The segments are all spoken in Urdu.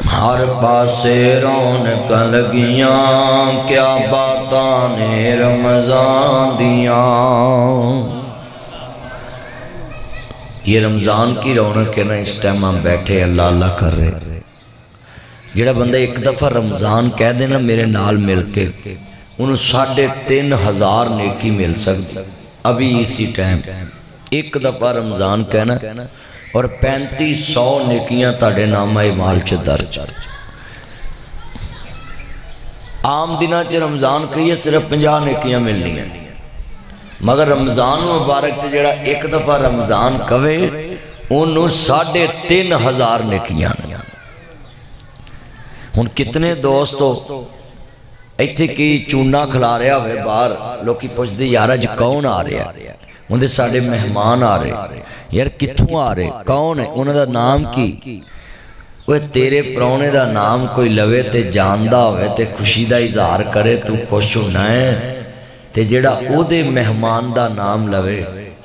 ہر پاسے رونق لگیاں کیا باتاں نے رمضان دیاں۔ یہ رمضان کی رونق ہے نا، اس ٹائم ہم بیٹھے اللہ اللہ کر رہے۔ جڑا بندہ ایک دفعہ رمضان کہہ دینا میرے نال مل کے، انہوں 3500 نیکی مل سکتی ابھی اسی ٹائم۔ ایک دفعہ رمضان کہنا اور 3500 نیکیاں تاڑے نامہ اعمال چ درج۔ عام دنوں چ رمضان کہیے صرف 50 نیکیاں ملنی ہیں، مگر رمضان مبارک سے جڑا ایک دفعہ رمضان کہے انہوں 3500 نیکیاں۔ ہن کتنے دوستو ایتھے کی چونا کھلا رہا ہوئے باہر، لوکی پوچھ دے یار اج کون آ رہا ہے؟ انہوں دے ساڑے مہمان آ رہے، یار کتھوں آ رہے؟ کون ہے؟ انہوں دا نام کی؟ وہ تیرے پرونے دا نام کوئی لوے تے جاندہ ہوئے تے خوشی دا اظہار کرے تو خوش ہونا ہے، تے جڑا او دے مہمان دا نام لوے۔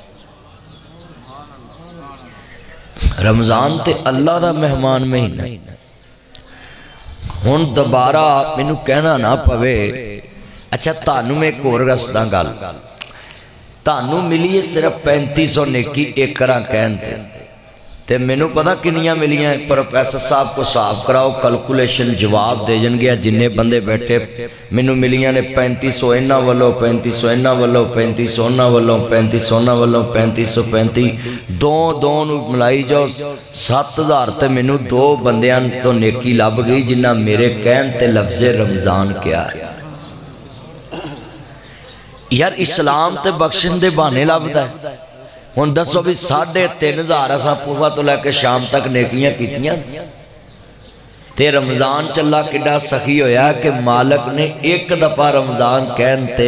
رمضان تے اللہ دا مہمان مہینہ۔ ہن دوبارہ مینوں کہنا نہ پوے، اچھا تانوں میں ایک اور رسداں گل، تانوں ملی ہے صرف 3500 نیکی ایک کراں کہنتے تے مینوں پتہ کنیاں ملیاں ہیں؟ پروفیسر صاحب کو صاف کراؤ کلکولیشن جواب دے جن گیا جننے بندے بیٹھے۔ مینوں ملیاں نے 3500 انہاں والوں، 3500 انہاں والوں، 3500 انہاں والوں، 3500 انہاں والوں، 3535 دو نو ملائی جاؤ 7000 تے مینوں 2 بندیاں تو نیکی لب گئی جنہ میرے کہن تے لفظ رمضان کیا ہے۔ یار اسلام تے بخشن دے بانے لبدا ہے۔ ہن دسو بھی 3500 اساں پورا تو لے کے شام تک نیکیاں کیتیاں تے رمضان چلا کڈا سخی ہویا کہ مالک نے ایک دفعہ رمضان کہن تے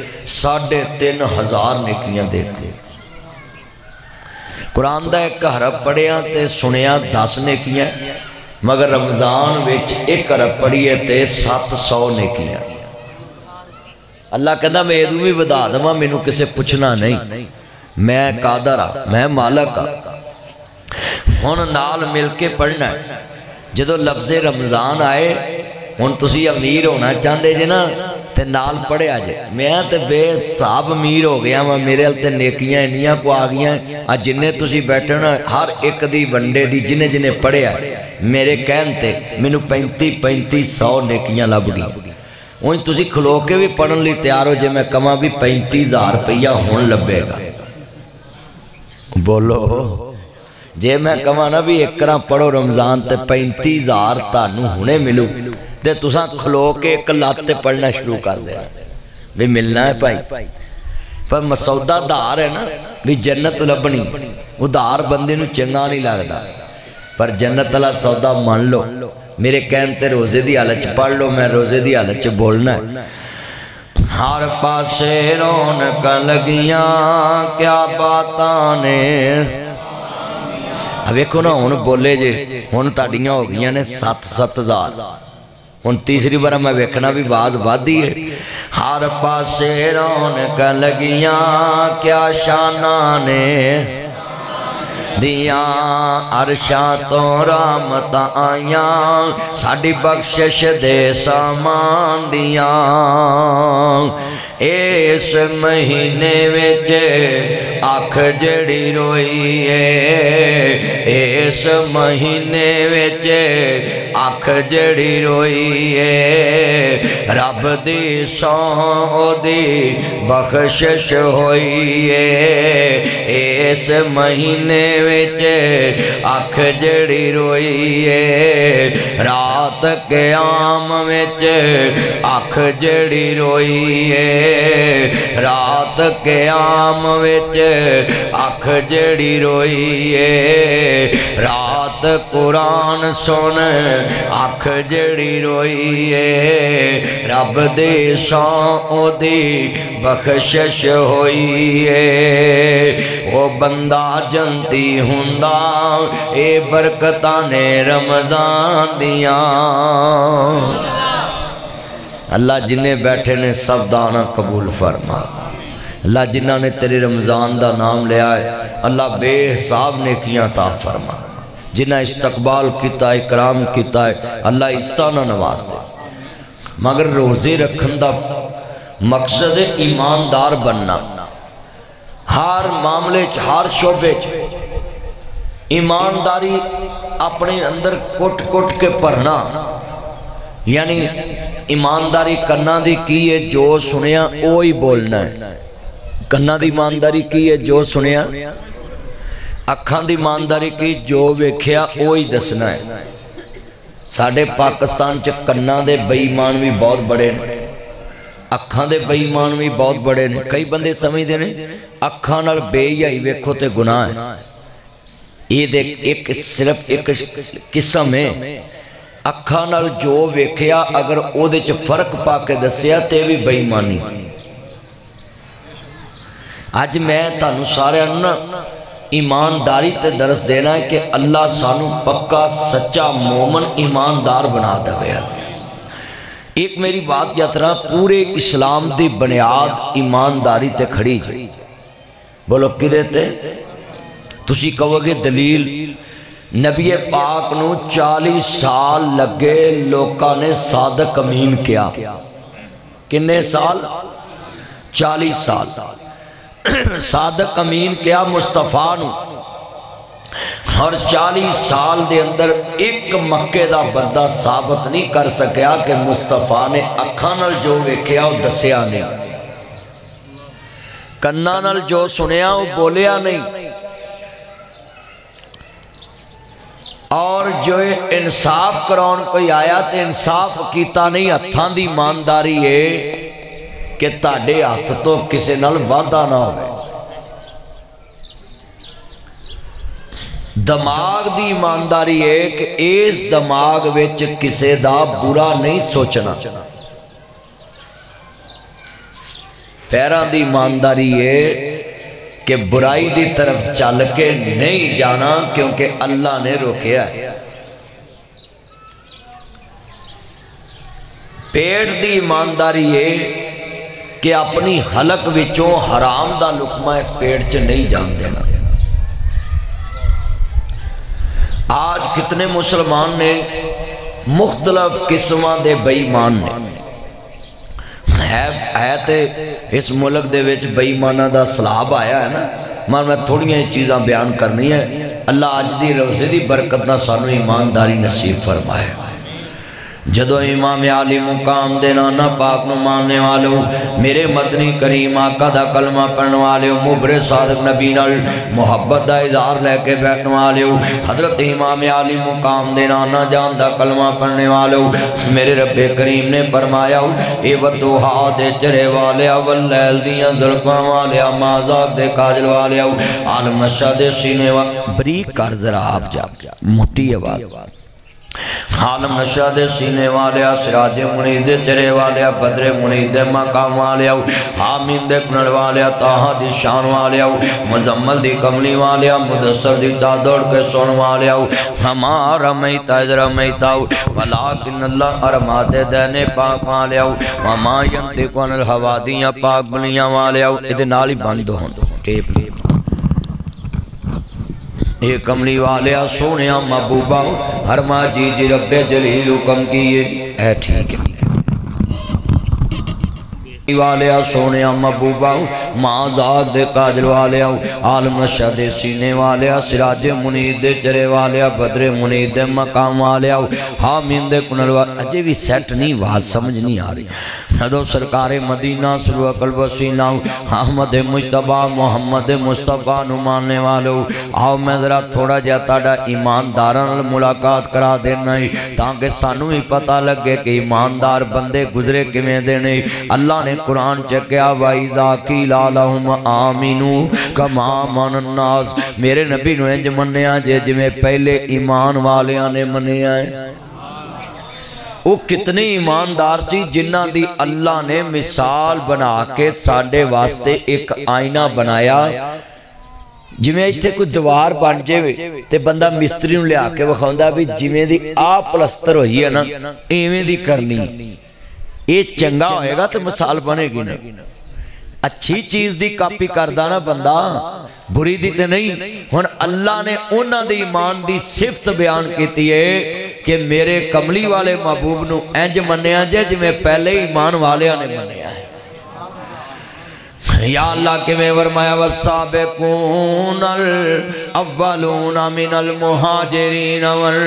3500 نیکیاں دیتے۔ قرآن دا ایک حرف پڑھیاں تے سنیاں 10 نیکیاں، مگر رمضان وچ ایک حرف پڑھیے تے 700 نیکیاں۔ اللہ کہتا میں ادھو بھی ودا دما، مینوں کسے پوچھنا نہیں، میں قادر ہاں، میں مالک ہاں۔ ہن نال مل کے پڑھنا ہے۔ جدو لفظ رمضان آئے ہن تسی امیر ہونا چاہندے جے نا تے نال پڑھے آجے۔ میں تے بے حساب امیر ہو گیا ہاں، میرے ال تے نیکیاں انیاں کو آ گیا ہیں۔ آج جنہیں تسی بیٹھے نا ہر ایک دی ونڈے دی جنہیں پڑھے آئے میرے کہن تے مینوں 3500 نیکیاں لب گئی۔ وہیں تسی کھلو کے بھی پڑھن لی تیار ہو جے میں کما بھی 35,000 روپیہ ہون لبے گا۔ بولو جے میں کما نا بھی ایک کرا پڑھو رمضان تے 35,000 تانوں ہونے ملو تے تساں کھلو کے ایک لاتے پڑھنا شروع کر دینا بھی ملنا ہے پائی۔ پر مسودہ دار ہے نا بھی جنت لبنی، وہ دار بندے نو چنگا نہیں لگدا، پر جنت اللہ سودا مان لو۔ میرے کہنتے روزے دی حالت پڑھ لو، میں روزے دی حالت بولنا ہے۔ ہر پاسے رونق لگیاں کیا باتاں نے۔ اب ایکو نا ہون بولے جے ہون تاڑیاں ہو گیا نے 7,000 ہون تیسری بارہ میں ویکھنا بھی باز وادی ہے۔ ہر پاسے رونق لگیاں کیا شاناں نے دیاں، عرشاں تو رحمت آیاں ساڑی بخشش دے سامان دیاں۔ اس مہینے وچ آنکھ جڑی روئی ہے، اس مہینے وچ آنکھ جڑی روئی ہے، رب دی سو دی بخشش ہوئی ہے۔ اس مہینے وچ آنکھ جڑی روئی ہے، رات قیام وچ آنکھ جڑی روئی ہے، رات قیام وچ آنکھ جڑی روئی ہے، رات قرآن سن آنکھ جڑی روئی ہے، رب دے سو دی بخشش ہوئی ہے۔ وہ بندہ جنتی ہوندا اے برکتاں نے رمضان دیاں۔ اللہ جنہیں بیٹھے نے سب دانا قبول فرما۔ اللہ جنہاں نے تیرے رمضان دا نام لیا ہے اللہ بے حساب نیکیاں عطا فرما۔ جنہیں استقبال کیتا ہے اکرام کیتا ہے اللہ عزتاں نال نواز دے مگر روزے رکھن دا مقصد ہے ایماندار بننا ہر معاملے ہر شعبے ایمانداری اپنے اندر کٹ کٹ کے پڑھنا یعنی ایمانداری کرنا دی کی ہے جو سنیا وہی بولنا ہے کرنا دی ایمانداری کی ہے جو سنیا اکھاں دی ایمانداری کی جو ویکھیا وہی دسنا ہے ساڈے پاکستان چ کنا دے بے ایمان بھی بہت بڑے ہیں اکھاں دے بے ایمان بھی بہت بڑے ہیں کئی بندے سمجھدے نے اکھاں نال بے حیائی ویکھو تے گناہ ہے یہ ایک صرف ایک قسم ہے اکھاں نال جو ویکھیا اگر او دے چ فرق پا کے دسیا تے بھی بے ایمانی اج میں تانوں سارے نا ایمانداری تے درس دینا ہے کہ اللہ سانو پکا سچا مومن ایماندار بنا دے ایک میری بات یاد رہا پورے اسلام دی بنیاد ایمانداری تے کھڑی جائے بولو کدے تے تسی کہو گے دلیل نبی پاک نو 40 سال لگے لوکاں نے صادق امین کیا کنے سال 40 سال صادق امین کیا مصطفیٰ نو اور 40 سال دے اندر ایک مکے دا بندہ ثابت نہیں کر سکیا کہ مصطفیٰ نے اکھاں نال جو ویکھیا وہ دسیا نہیں کنا نال جو سنیا وہ بولیا نہیں اور جو انصاف کراؤن کوئی آیا تے انصاف کیتا نہیں ہتھاں دی ایمانداری ہے کہ تاڑے ہاتھ تو کسے نال وعدہ نہ ہوئے دماغ دی ایمانداری ہے کہ اس دماغ وچ کسے دا برا نہیں سوچنا پیران دی ایمانداری ہے کہ برائی دی طرف چل کے نہیں جانا کیونکہ اللہ نے روکیا ہے پیٹ دی ایمانداری ہے کہ اپنی حلق وچوں حرام دا لقمہ اس پیٹ چ نہیں جان دینا آج کتنے مسلمان نے مختلف قسمہ دے بے ایمان نے ہے تے اس ملک دے وچ بے ایمانہ دا سلاب آیا ہے نا میں تھوڑی ہیں چیزاں بیان کرنی ہے اللہ آج دی روزے دی برکت نہ سانو ایمانداری نصیب فرمائے جدو امام عالی مقام دے نانا پاک نو ماننے والو میرے مدنی کریم آقا دا کلمہ پڑھنے والے مبرے صادق نبی نال محبت دا اظہار لے کے بیٹھنے والے حضرت امام عالی مقام دے نانا جان دا کلمہ پڑھنے والے میرے رب کریم نے فرمایا اے ودوحا دے چرے والے واللیل دیاں ظلفاں والے مازاق دے کاجل والے عالم نشہ دے سینے والے بریک کر ذرا آپ جا موٹی آواز عالم نشہ دے سینے والے سراج منید دے چرے والے بدر منید دے مقام والے حامین دے کنڑ والے تاہا دی شان والے مزمل دی کملی والے مدسر دی تادوڑ کے سون والے ہمارا میتا ازرا میتا ولیکن اللہ ارماد دینے پاک والے وما ینتقن الحوادیاں پاک بلیاں والے ادھے نالی بند ہوں ٹیپ لی اے کملی والے سونیا محبوبہ ہر ماں جی جی رب جلیل حکم کیے اے ٹھیک ہے والے سونیا محبوبہ ماں ذات دے کاجل والے عالم نشہ دے سینے والے سراج منید دے چرے والے بدر منید دے مقام والے حامین دے کنل والے اجے بھی سیٹ نہیں واز سمجھ نہیں آ رہی حدو سرکار مدینہ سلوہ قلب وسینہ احمد مجتبہ محمد مصطفیٰ نمانے والو آؤ میں ذرا تھوڑا جاتا ڈا ایمانداران ملاقات کرا دینا تاکہ سانو ہی پتہ لگے کہ ایماندار بندے گزرے کمیں دینے اللہ نے قرآن چکیا وَإِذَا قِيلَ لَهُمْ آمِنُوا كَمَا آمَنَ النَّاسُ میرے نبی نو انج منیا جے میں پہلے ایمان والیاں نے منیا ہے وہ کتنے ایماندار سی جنہ دی اللہ نے مثال بنا کے ساڑھے واسطے ایک آئینہ بنایا جمیں ایتھے کوئی دوار بن جے تے بندہ مستری نو لے آکے وکھاؤندا بھی جمیں دی آپ پلستر ہوئی ہے نا ایویں دی کرنی یہ چنگا ہوئے گا تو مثال بنے گی نا اچھی چیز دی کاپی کردہ نا بندہ بری دی تے نہیں. ہن اللہ نے انہاں دے ایمان دی صفت بیان کیتی ہے کہ میرے کملی والے محبوب نو انج منیا جے جویں پہلے ایمان والیاں نے منیا ہے. یا اللہ کے میں فرمایا والسابقون الاولون من المہاجرین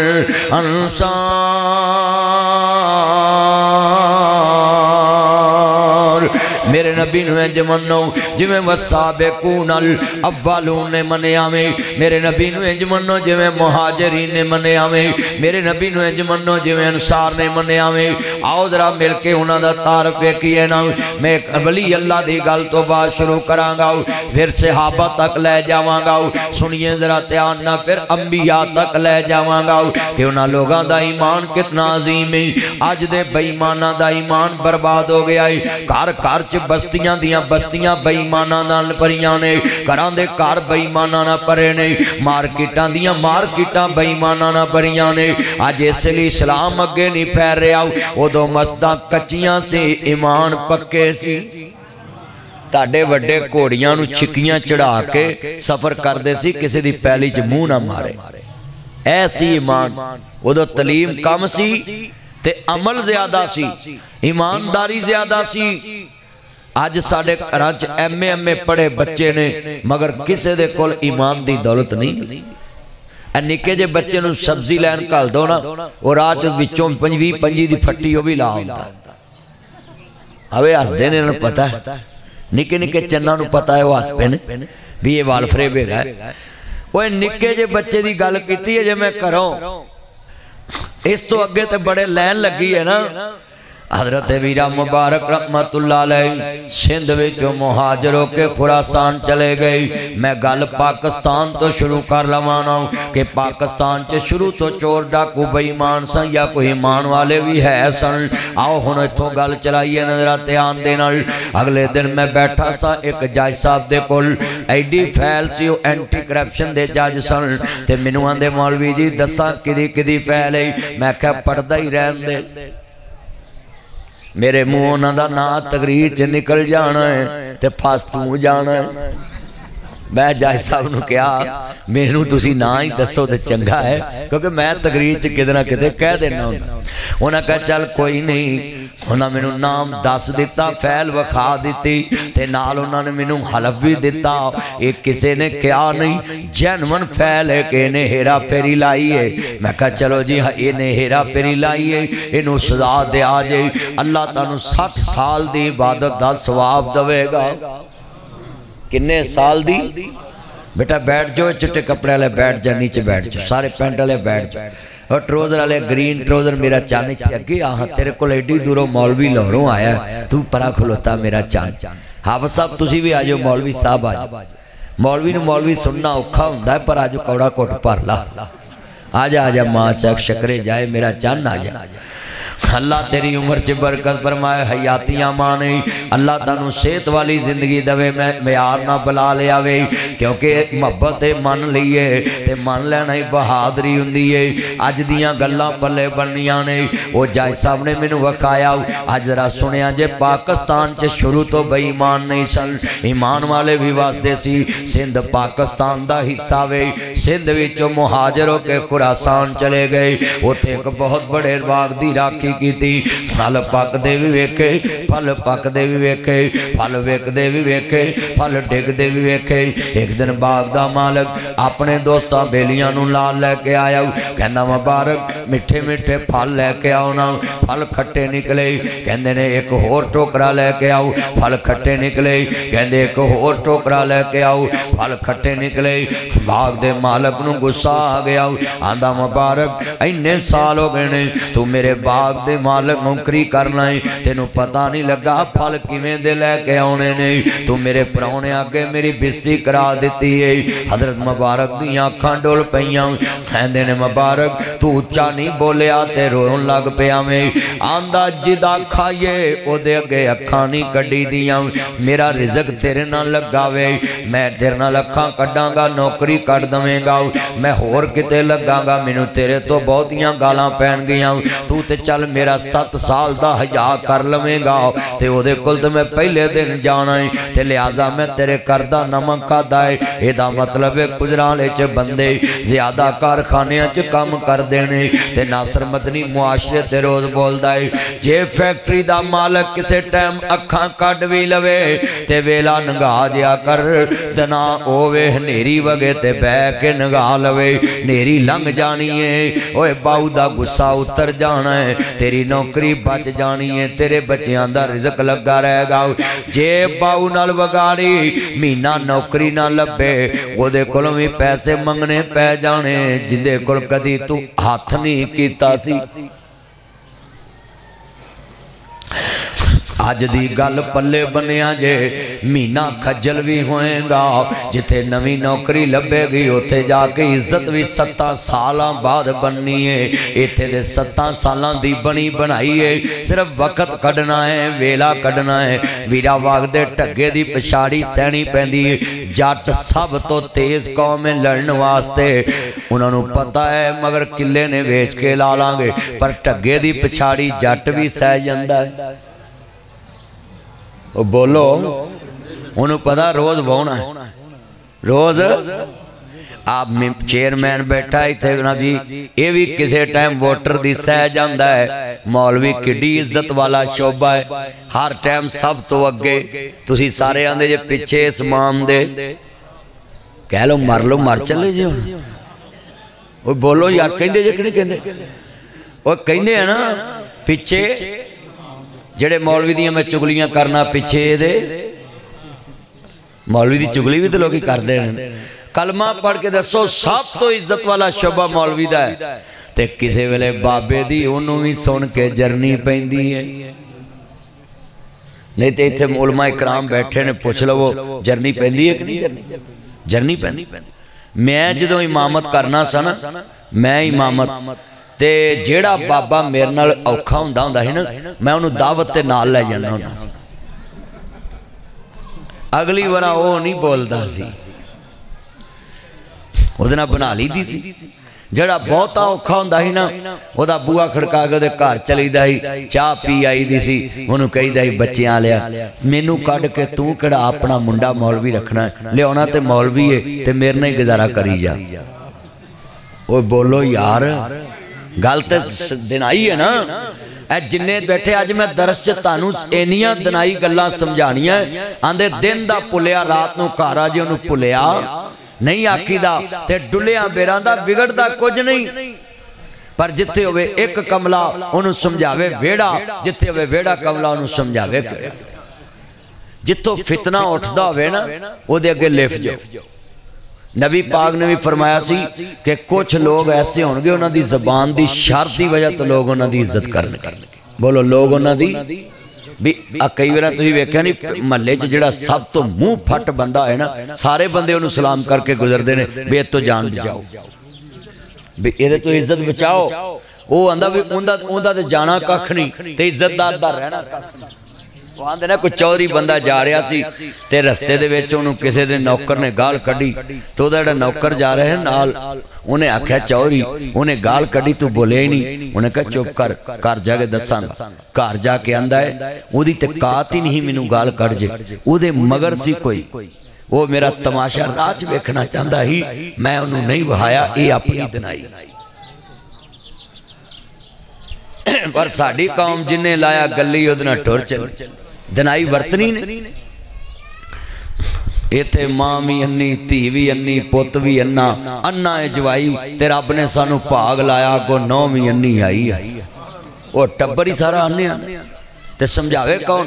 والانصار. میرے نبی نے انج منو جویں والسابقون الاولون نے منیا میں. میرے نبی نے انج منو جویں مہاجرین نے منیا میں. میرے نبی نے انج منو جویں انصار نے منیا میں. آؤ ذرا مل کے انہاں دا تعارف ویکھیے نا. میں ولی اللہ دی گل تو بات شروع کراں گا پھر صحابہ تک لے جاواں گا. سنیے ذرا دھیان نہ پھر انبیاء تک لے جاواں گا کہ انہاں لوگاں دا ایمان کتنا عظیم ہے. اج دے بے ایماناں دا ایمان برباد ہو گیا ہے. گھر گھر چ بستیاں دیاں بستیاں بے ایماناں نال بھریاں نے. گھراں دے گھر بے ایماناں نال بھرے نے. مارکیٹاں دیاں مارکیٹاں بے ایماناں نال بھریاں نے. اج اس لیے اسلام اگے نہیں پھیر رہا. ادوں مسجداں کچیاں سی ایمان پکے سی. تاڈے وڈے گھوڑیاں نو چھکیاں چڑھا کے سفر کردے سی کسی دی پیلی چ منہ نہ مارے. ایسی ایمان. ادوں تعلیم کم سی تے عمل زیادہ سی, ایمانداری زیادہ سی. آج ساڑھے گھراں چ ایم اے پڑھے بچے نے مگر کسے دے کول ایمان دی دولت نہیں. نکے جے بچے نو سبزی لین کال دو نا اور آج وچوں پنجی دی پھٹی ہو بھی لا ہوندا. اوے ہس دے نے انہاں پتہ ہے. نکے نکے چناں نو پتہ ہے وہ ہس پے نے بھی یہ وال فریب ہے. اوے نکے جے بچے دی گل کیتی ہے جے میں کراں اس تو اگے تے بڑے لین لگی ہے نا. حضرت ویرہ مبارک رحمت اللہ علیہ سندھ وچوں مہاجر ہو کے خراسان چلے گئی. میں گل پاکستان تو شروع کر لوانا کہ پاکستان چے شروع تو چور ڈاکو بے ایمان سن یا کوئی ایمان والے بھی ہے سن. آؤ ہن ایتھوں گل چلائیے نظر دھیان دے نال. اگلے دن میں بیٹھا سا ایک جج صاحب دے کول ایڈی فیل سی او اینٹی کرپشن دے جج سن تے مینوں آندے مولوی جی دساں کدی کدی فیل ہے. میں کہا پڑھدا ہی رہن دے. میرے منہ انہاں دا نا تقریر چ نکل جانا ہے تے پھس تو جانا ہے. میں جج صاحب نو کہا مینوں تسی نا ہی دسو تے چنگا ہے کیونکہ میں تقریر چ کدے نہ کدے کہہ دینا ہوں. انہاں کہا چل کوئی نہیں. انہاں مینوں نام دس دیتا فیل وکھا دیتی تے نال انہاں نے مینوں حلف بھی دیتا. ایک کسے نے کیا نہیں جینون فیل ہے کہ انہیں ہیرا پھیری لائی ہے. میں کہا چلو جی انہیں ہیرا پھیری لائی ہے انہوں سزا دے آ جائے. اللہ تعالیٰ 60 سال دی عبادت دا ثواب دوے گا. کنے سال دی بیٹا بیٹھ جو چٹے کپڑے والے بیٹھ جا نیچے بیٹھ جو سارے پینٹ والے بیٹھ جو اور ٹروزر والے گرین ٹروزر میرا چاند اگے آہاں تیرے کو ایڈی دوروں مولوی لاہوروں آیا تو پرا کھلوتا میرا چاند. حافظ صاحب تسی بھی آجو مولوی صاحب آجو. مولوی نو مولوی سننا اوکھا ہوندا ہے پر آجو کوڑا کوٹ پر لا آجا آجا ماں چاک شکرے جائے میرا چاند آجا. اللہ تیری عمر چ برکت فرمائے حیاتیاں مانے. اللہ تانوں صحت والی زندگی دوے معیار نہ بلا لے آوے کیونکہ محبت من لئیے تے من لینا ہی بہادری ہوندی ہے. اج دیاں گلاں پلے بننیاں نے. وہ جج صاحب نے مینوں وکھایا اج ذرا سنیا جے پاکستان چ شروع تو بے ایمان نہیں سن ایمان والے بھی واسطے سی. سندھ پاکستان دا حصہ وے. سندھ وچوں مہاجر ہو کے خراسان چلے گئے. اوتھے ایک بہت بڑے باغ دی راکھی کیتی. پھل پک دے بھی ویکھے پھل پک دے بھی ویکھے پھل وک دے بھی ویکھے پھل ڈگ دے بھی ویکھے. ایک دن باغ دا مالک اپنے دوستاں بیلیاں نو لال لے کے آیا. کہندا مبارک مٹھے مٹھے پھل لے کے آؤ نا. پھل کھٹے نکلے. کہندے نے ایک ہور ٹوکرا لے کے آؤ. پھل کھٹے نکلے. کہندے ایک ہور ٹوکرا لے کے آؤ. پھل کھٹے نکلے. باغ دے مالک نو غصہ آ گیا. آندا مبارک اینے سال ہو گئے نے تو میرے باغ دے مالک نوکری کرنا ہے تینوں پتہ نہیں لگا پھل کیویں دے لے کے آنے نے. تو میرے پراؤنے آگے میری بستی کرا دیتی ہے. حضرت مبارک دی آنکھاں ڈول پیاں. کہندے نے مبارک تو اچا نہیں بولیا تے رون لگ پیا میں. آندا جدا کھائیے او دے اگے اکھاں نہیں کڈی دیاں. میرا رزق تیرے نہ لگا وے میں تیرے نہ اکھاں کڈاں گا نوکری کڈ دواں گا میں ہور کتے لگاں گا مینوں تیرے تو بہتیاں گالاں پین گیاں. تو تے چل میرا 7 سال دا حیا کر لویں گا تے او دے کول تے میں پہلے دن جانا ہے تے لہذا میں تیرے کردہ نمک کا دائے اے دا مطلب ہے گجرالے چ بندے زیادہ کارخانیاں چ کام کر دینے تے ناصر مدنی معاشرے تے روز بولدا ہے جے فیکٹری دا مالک کسے ٹائم اکھاں کڈ وی لوے تے ویلا نگا جیا کر دنا اوے ہنیری وگے تے بہ کے نگا لوے نیری لنگ جانی ہے اوے باؤ دا غصہ اتر جانا ہے تیری نوکری بچ جانی ہے تیرے بچیاں دا رزق لگا رہے گا جے باؤ نال وگاڑی مہینہ نوکری نہ لبے وہ دے کولوں بھی پیسے منگنے پہ جانے جندے کول کدی تو ہاتھ نہیں کیتا سی آج دی گل پلے بنیا جے مہینہ کھجل بھی ہوئیں گا جتے نوی نوکری لبے گی ہوتے جا کے عزت بھی 7 سالاں بعد بننی ہے ایتھے دے 7 سالاں دی بنی بنائی ہے صرف وقت کڈنا ہے ویلا کڈنا ہے ویرا واغ دے ٹگے دی پچھاڑی سہنی پیندی ہے جٹ سب تو تیز قوم میں لڑن واسطے انہوں نے پتہ ہے مگر کلے نے ویچ کے لالاں گے پر ٹگے دی پچھاڑی جٹ بھی سہ جاندہ ہے وہ بولو انہوں پتہ روز بونا ہے روز آپ چیئرمین بیٹھا ہی تھے نا جی یہ بھی کسی ٹائم ووٹر دی سہ جاندہ ہے مولوی کڈی عزت والا شعبہ ہے ہر ٹائم سب تو اگے تسی سارے آندے جے پچھے اس مام دے کہہ لو مر چلے جے وہ بولو یار کہندے جے کہنے کہندے وہ کہندے ہیں نا پچھے جڑے مولوی دیاں میں چگلیاں کرنا پچھے دے مولوی دی چگلی بھی تو لوگی کر دے ہیں کلمہ پڑھ کے دسو سب تو عزت والا شعبہ مولوی دا ہے تے کسے ویلے بابے دی انہوں بھی سن کے جرنی پہندی ہے نہیں تے اتھے علماء اکرام بیٹھے نے پوچھ لو وہ جرنی پہندی ہے کہ نہیں جرنی پہندی میں جدوں امامت کرنا سا نا میں امامت تے جیڑا بابا میرے نال اوکھا ہوندا ہوندا ہے نا میں انہوں دعوت تے نال لے جانا ہوندا سی اگلی ورا وہ نہیں بولدا سی اودے بنا لی دی سی جڑا بہتا اوکھا ہوندا ہے نا او دا بوا کھڑکا کے دے گھر چلی دا ہی چاہ پی آئی دی سی انہوں کہی دا ہی بچیاں لیا مینوں کڈ کے تو کڑا اپنا منڈا مولوی رکھنا ہے لیاونا تے مولوی ہے تے میرے نہیں گزارا کری جا او بولو یار گل تے دنائی ہے نا اے جننے بیٹھے آج میں درس چتانو اینیاں دنائی گلاں سمجھانیاں آندے دن دا پلیا رات نو کارا جی انہوں پلیا نہیں آکھی دا تے ڈلیاں بیران دا بگڑ دا کچھ نہیں پر جتے ہوئے ایک کملا انہوں سمجھاوے ویڑا جتے ہوئے ویڑا کملا انہوں سمجھاوے کرے جتو فتنہ اٹھدا ہوئے نا وہ دے اگے لیف جو نبی پاک نے بھی فرمایا سی کہ کچھ لوگ ایسے ہونگے انہاں دی زبان دی شرط دی وجہ تو لوگ انہاں دی عزت کرنے بولو لوگ انہاں دی بھی کئی بار تسی ویکھیا نہیں محلے چ جڑا سب تو منہ پھٹ بندہ ہے نا سارے بندے انہوں سلام کر کے گزردے نے بے تو جان بچاؤ بھی یہ تو عزت بچاؤ وہ آندا بھی اوندا تے جانا ککھ نہیں تے عزت دار دا رہنا ککھ نہیں وہ آندے نا کوئی چوری بندہ جا رہا سی تے رستے دے وچ انہوں کسے دے نوکر نے گال کڈی تو دا جڑا نوکر جا رہے ہیں نال انہیں آکھیا چوری انہیں گال کڈی تو بولے ہی نہیں انہیں کہا چپ کر جا کے دساں گا کار جا کے آندہ ہے وہ دی تکات ہی نہیں مینوں گال کڈ جے وہ دے مگر سی کوئی وہ میرا تماشا راج ویکھنا چاہندا ہی میں انہوں نہیں وہایا یہ اپنی دنائی پر ساڑی قوم جنہیں لایا گلی ادنا ٹور چل دنائی ورتنی نے ایتھے ماں بھی انی تی بھی انی پوت بھی انا جوائی تے رب نے سانو پاگ لایا کو نو بھی انی آئی وہ ٹبر ہی سارا آنے تے سمجھاوے کون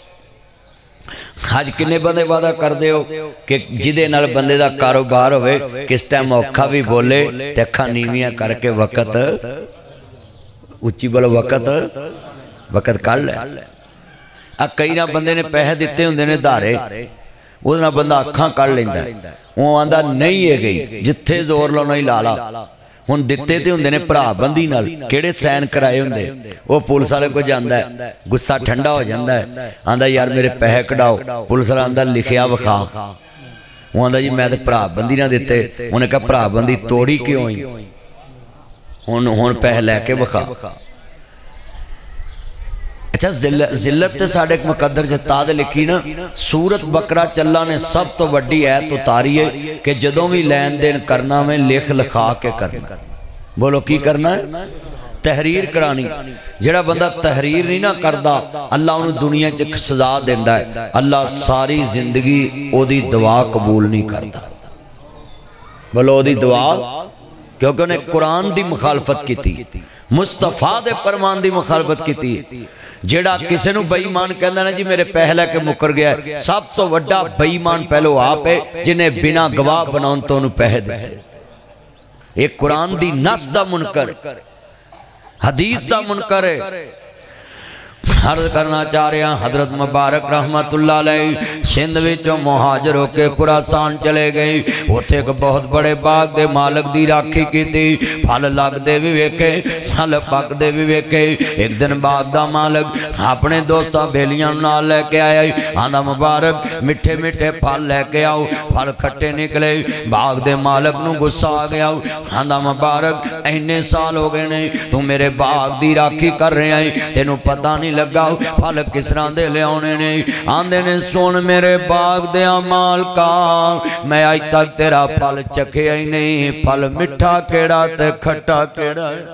آج کنے بندے وعدہ کر دے ہو کہ جدے نال بندے دا کاروبار ہوئے کس ٹائم اوکھا بھی بولے تے اکھاں نیویاں کر کے وقت اچھی بولو وقت کر لے کئی نہ بندے نے پیسے دیتے ہوندے نے دھارے وہ نہ بندہ اکھاں کر لیندا ہے وہ آندا نہیں ہے گئی جتھے زور لاؤنا ہی لالا ہن دتے تے ہوندے نے بھرا بندی نال کیڑے سائن کرائے ہوندے وہ پولیس والے کو جاندا ہے غصہ ٹھنڈا ہو جاندا ہے آندا یار میرے پیسے کڈاؤ پولیس والا آندا لکھیا وکھا وہ آندا جی میں تے بھرا بندی نہ دتے انہیں کہا بھرا بندی توڑی کیوں ہوئی ہن پیسے لے کے وکھا اچھا ذلت تے ساڑھے ایک مقدر جتا دے لکھی نا سورت بقرہ چلا نے سب تو وڈی ایت اتاری ہے کہ جدوں بھی لین دین کرنا میں لکھ لکھا کے کرنا. بولو کی کرنا ہے؟ تحریر کرانی. جڑا بندہ تحریر نہیں نہ کردا اللہ انہوں دنیا چ سزا دیندا ہے. اللہ ساری زندگی او دی دعا قبول نہیں کردا. بولو او دی دعا، کیونکہ انہیں قرآن دی مخالفت کی تھی، مصطفیٰ دے فرمان دی مخالفت کی تھی. جیڑا کسے نو بے ایمان کہندا نا جی میرے پہلے کے مکر گیا ہے، سب تو وڈا بے ایمان پہلو آپ ہے جنہیں بنا گواہ بناؤں تو انہوں پہہ دے. ایک قرآن دی نص دا منکر، حدیث دا منکر ہے. عرض کرنا چاہ رہے ہیں حضرت مبارک رحمت اللہ علیہ سندھ وچوں مہاجر ہو کے خراسان چلے گئے. اوتھے ایک بہت بڑے باغ دے مالک دی راکھی کی تھی. پھل لگ دے بھی ویکھے، پھل پک دے بھی ویکھے. ایک دن باغ دا مالک اپنے دوستاں بیلیاں نال لے کے آیا، آندا مبارک مٹھے مٹھے پھل لے کے آؤ. پھل کھٹے نکلے. باغ دے مالک نو غصہ آ گیا، آندا مبارک اینے سال ہو گئے نے تو میرے باغ دی راکھی کر رہے ہیں، تینوں پتہ نہیں لگا پھل کس طرح دے لے آنے نے. آندے نے سن میرے باغ دے مال کا، میں آج تک تیرا پھل چکھیا ہی نہیں. پھل مٹھا کیڑا تے کھٹا کیڑا ہے.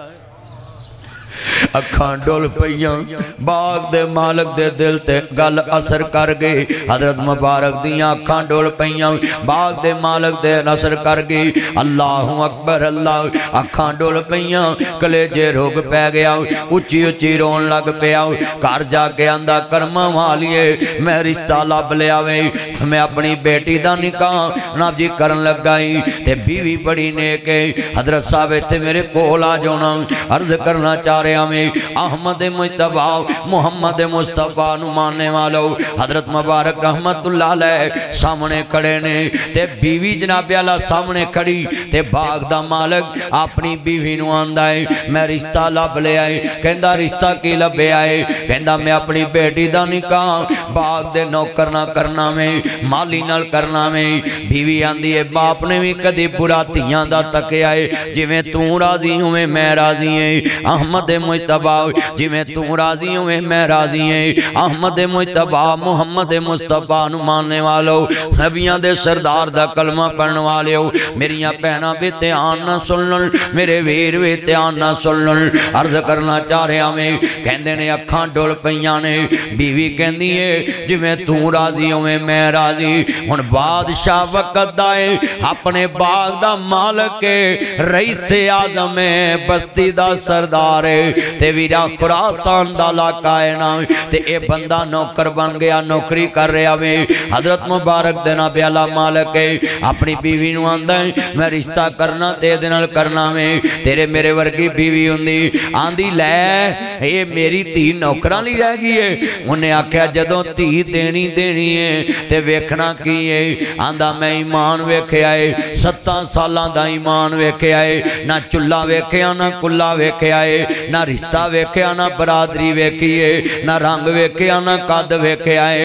اکھاں ڈول پئیاں. باغ دے مالک دے دل تے گل اثر کر گئی. حضرت مبارک دیاں اکھاں ڈول پئیاں. باغ دے مالک دے اثر کر گئی. اللہ اکبر اللہ. اکھاں ڈول پئیاں، کلیجے روگ پہ گیا، اچھی اچھی رون لگ پیا. گھر جا کے آندا کرما والیے میں رشتہ لب لیا وے، میں اپنی بیٹی دا نکاح نہ جی کرن لگائی تے بیوی بڑی نیک ہے. حضرت صاحب تے میرے کول آ جانا. عرض کرنا چاہ رہے ہمیں احمد مجتبہ محمد مصطفیٰ نو ماننے والو حضرت مبارک رحمت اللہ علیہ سامنے کھڑے نے تے بیوی جناب اللہ سامنے کھڑی تے باغ دا مالک اپنی بیوی نو آندا ہے میں رشتہ لب لے آئے. کہندا رشتہ کی لبے آئے؟ کہندا میں اپنی بیٹی دا نکاح باغ دے نوکر نہ کرنا میں، مالی نال کرنا میں. بیوی آندی ہے باپ نے بھی کدی برا تیاں دا تکیا ہے، جی میں تو راضی ہوں میں راضی ہیں. احمد مجتبہ جی میں تو راضی ہوں میں راضی ہیں. احمد مجتبہ محمد مصطفیٰ نو ماننے والو، نبیاں دے سردار دا کلمہ پڑھن والے ہو، میریاں پہنا بھی تیان نہ سنن، میرے ویر بھی تیان نہ سنن. عرض کرنا چاہ رہے ہمیں کہندے نے اکھاں ڈول پئیاں نے. بیوی کہندی ہے جی میں تو راضی ہوں میں راضی. ہن بادشاہ وقت دائے اپنے باغ دا مالک رئیس اعظم بستی دا سردار تے ویرا خراسان دا علاقہ ہے نا تے اے بندہ نوکر بن گیا، نوکری کر رہا میں. حضرت مبارک دینا پیالا مالک ہے اپنی بیوی نو آندہ ہے میں رشتہ کرنا تے دنال کرنا میں. تیرے میرے ورگی بیوی ہوندی آندی لے اے میری تھی نوکران لی رہ گئی ہے. انہیں آکھیا جدوں تھی دینی ہے تے ویکھنا کی ہے. آندہ میں ایمان ویکھے آئے 7 سالاں دا ایمان ویکھے آئے، نہ چلہ ویکھے نہ کلہ ویکھے آئے، نہ رشتہ ویکھے نہ برادری ویکھے نہ رنگ ویکھے نہ قد ویکھے آئے.